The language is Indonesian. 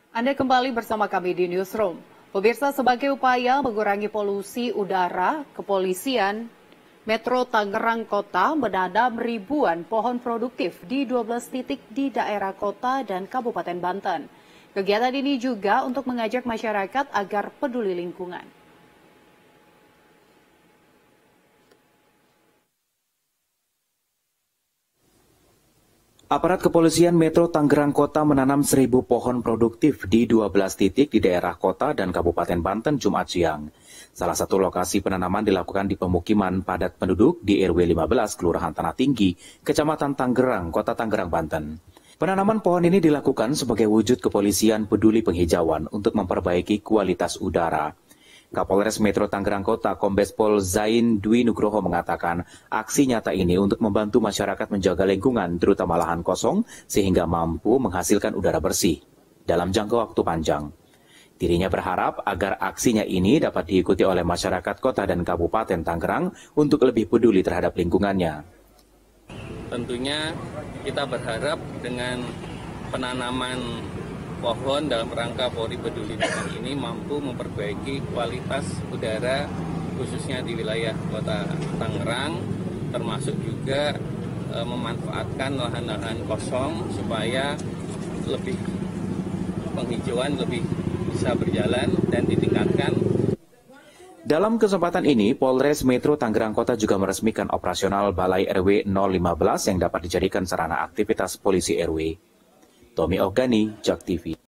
Anda kembali bersama kami di Newsroom. Pemirsa, sebagai upaya mengurangi polusi udara, Kepolisian Metro Tangerang Kota menanam ribuan pohon produktif di 12 titik di daerah kota dan Kabupaten Banten. Kegiatan ini juga untuk mengajak masyarakat agar peduli lingkungan. Aparat Kepolisian Metro Tangerang Kota menanam 1.000 pohon produktif di 12 titik di daerah kota dan Kabupaten Banten Jumat siang. Salah satu lokasi penanaman dilakukan di pemukiman padat penduduk di RW 15 Kelurahan Tanah Tinggi, Kecamatan Tangerang, Kota Tangerang, Banten. Penanaman pohon ini dilakukan sebagai wujud kepolisian peduli penghijauan untuk memperbaiki kualitas udara. Kapolres Metro Tangerang Kota Kombes Pol Zain Dwi Nugroho mengatakan aksi nyata ini untuk membantu masyarakat menjaga lingkungan terutama lahan kosong sehingga mampu menghasilkan udara bersih dalam jangka waktu panjang. Dirinya berharap agar aksinya ini dapat diikuti oleh masyarakat kota dan Kabupaten Tangerang untuk lebih peduli terhadap lingkungannya. Tentunya kita berharap dengan penanaman pohon dalam rangka Polri Peduli Lingkungan ini mampu memperbaiki kualitas udara khususnya di wilayah Kota Tangerang, termasuk juga memanfaatkan lahan-lahan kosong supaya lebih penghijauan lebih bisa berjalan dan ditingkatkan. Dalam kesempatan ini, Polres Metro Tangerang Kota juga meresmikan operasional Balai RW 015 yang dapat dijadikan sarana aktivitas polisi RW. Tommy Ogani, JAK TV.